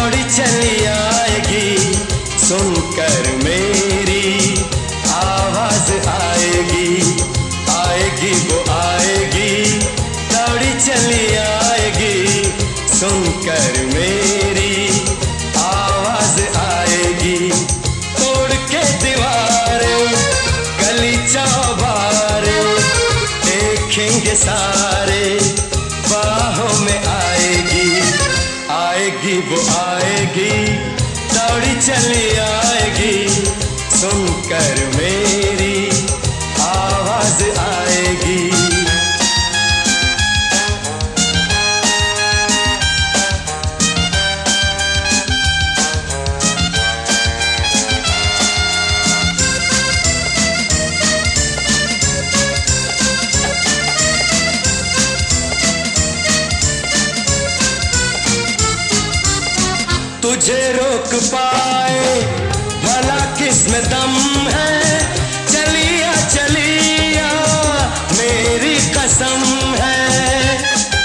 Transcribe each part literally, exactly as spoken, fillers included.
दौड़ी चली आएगी, सुनकर मेरी आवाज आएगी, आएगी वो आएगी, दौड़ी चली आएगी, सुनकर मेरी आवाज आएगी। तोड़ के दीवारें गली चौबारे देखेंगे सारे, बाहों में आएगी, आएगी वो आएगी, दौड़ी चली आएगी, सुनकर मेरी आवाज आएगी। तुझे रोक पाए भला किसमें दम है, चलिया चलिया मेरी कसम है।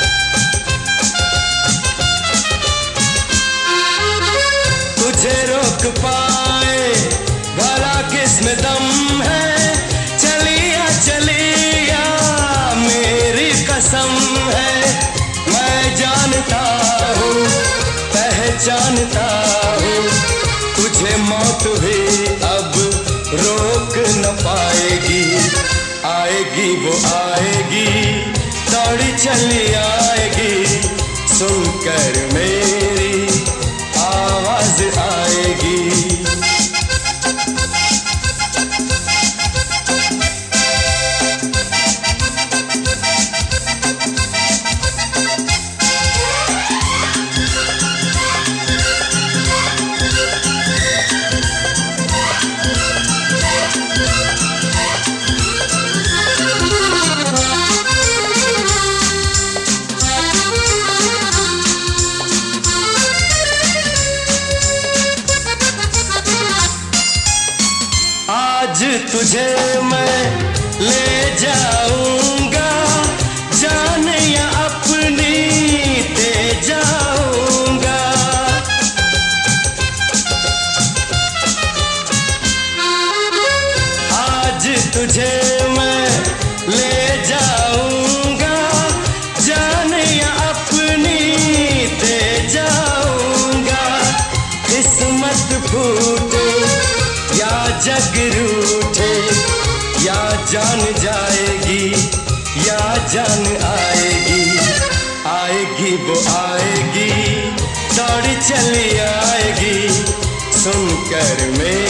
तुझे रोक पाए भला किसमें दम है, चलिया चलिया मेरी कसम है। मैं जानता हूँ पहचानता हूँ, तुझे मौत भी अब रोक न पाएगी, आएगी वो आएगी, दौड़ी चली आएगी, सुनकर मेरी आवाज आएगी। आज तुझे मैं ले जाऊंगा, जान या अपनी दे जाऊंगा। आज तुझे मैं ले जाऊंगा, जान या अपनी दे जाऊंगा। किस्मत फूटे या जग रूठे, या जान जाएगी या जान आएगी, आएगी वो आएगी, दौड़ी चली आएगी, सुनकर मेरी